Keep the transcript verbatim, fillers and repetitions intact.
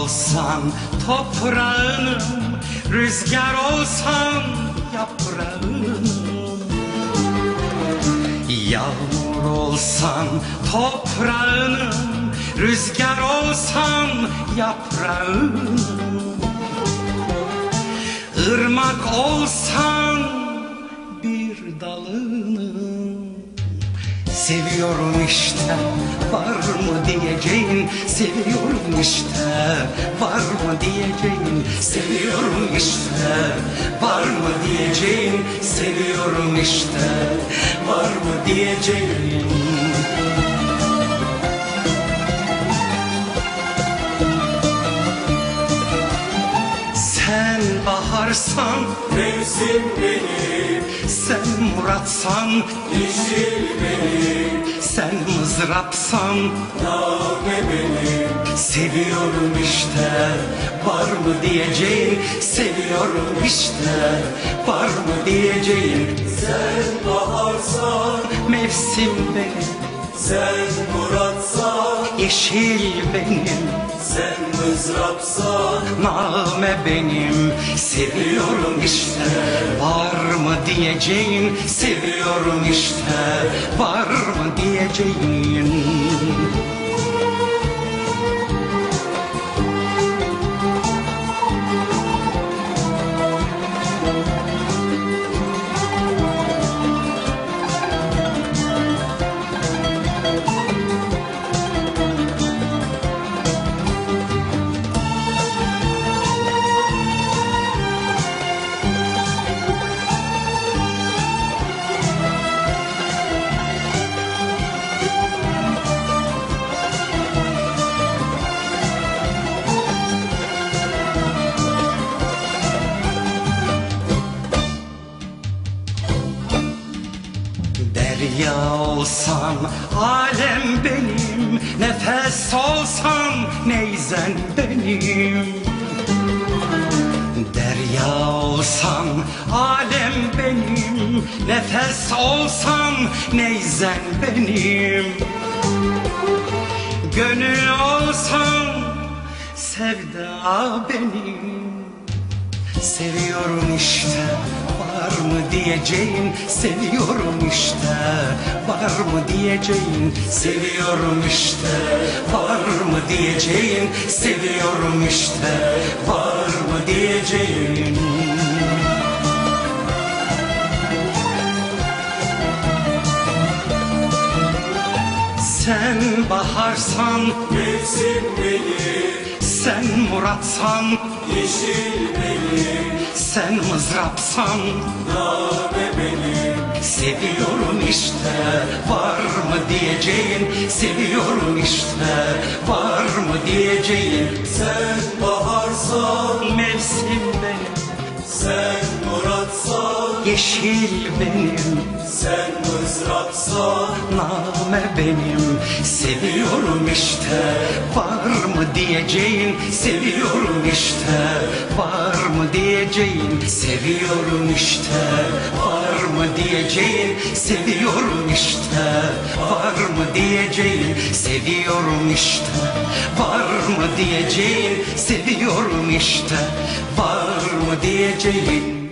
olsan toprağınım, rüzgar olsan yaprağınım. Yağmur olsan toprağınım, rüzgar olsan yaprağınım. Irmak olsan bir dalınım. Seviyorum işte, var mı diyeceğin? Seviyorum işte, var mı diyeceğin? Seviyorum işte, var mı diyeceğin? Seviyorum işte, var mı diyeceğin? Sen baharsan mevsim benim, sen muratsan yeşil benim, sen mızrapsan name benim. seviyorum işte, var mı diyeceğin? Seviyorum işte, var mı diyeceğin? Sen baharsan, Mevsim benim, sen muratsan, yeşil benim, sen mızrapsan, name benim. Seviyorum işte, var mı diyeceğin? Seviyorum işte, var mı diyeceğin? Derya olsan alem benim, nefes olsan neyzen benim. Derya olsan alem benim, nefes olsan neyzen benim. Gönül olsan sevda benim. Seviyorum işte, var mı diyeceğin? Seviyorum işte, var mı diyeceğin? Seviyorum işte, var mı diyeceğin? Seviyorum işte, var mı diyeceğin? Sen baharsan mevsim benim, sen muratsan yeşil benim, sen mızrapsan name benim. seviyorum işte, var mı diyeceğin? Seviyorum işte, var mı diyeceğin? Sen baharsan, Mevsim benim, sen muratsan, yeşil benim, sen mızrapsan, name benim. Seviyorum işte, var mı diyeceğin? Seviyorum işte, var mı diyeceğin? Seviyorum işte, var mı diyeceğin? Seviyorum işte, var mı diyeceğin? Seviyorum işte, var mı diyeceğin? Seviyorum işte, var mı diyeceğin?